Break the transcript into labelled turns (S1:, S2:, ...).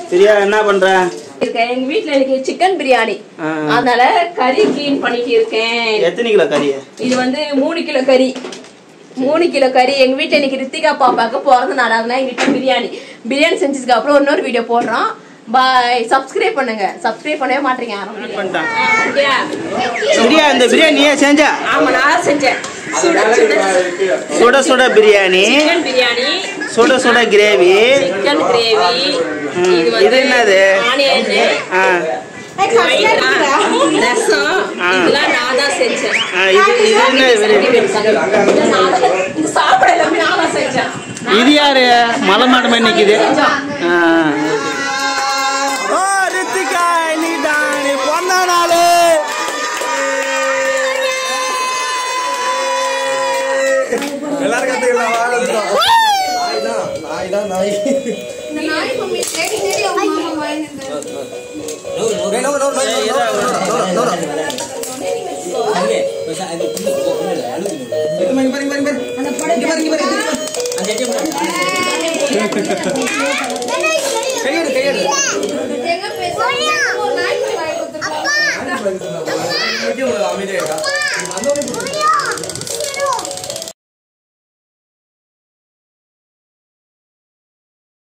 S1: சரியா என்ன பண்ற?
S2: எங்க வீட்ல இன்னைக்கு சிக்கன் பிரியாணி. அதனால கறி க்ளீன் பண்ணிட்டு இருக்கேன்.
S1: எத்தனை கிலோ கறி? இது
S2: வந்து 3 கிலோ கறி. 3 கிலோ கறி. எங்க வீட்ல இன்னைக்கு ரித்திகா பாப்பாக்கு பிறந்த நாள். அதனால எங்க வீட்ல பிரியாணி செஞ்சதுக்கு அப்புறம் இன்னொரு வீடியோ போடுறோம். பாய். சப்ஸ்கிரைப் பண்ணுங்க. சப்ஸ்கிரைப் பண்ணவே மாட்டீங்க யாரும்.
S1: சரியா இந்த பிரியாணி நீயே செஞ்சா?
S2: ஆமா நான் செஞ்சேன்.
S1: சுட சுட பிரியாணி.
S2: சிக்கன் பிரியாணி.
S1: சுட சுட கிரேவி.
S2: Chicken gravy.
S1: இது என்னது?
S2: ஆனியன். ரசம். இதெல்லாம் நான் தான் செஞ்சேன்.
S1: இது
S2: சாப்பிட எல்லாமே நான் தான் செஞ்சேன்.
S1: இது யாரு மலை மாடு மாதிரி நிக்குது?
S3: Apa?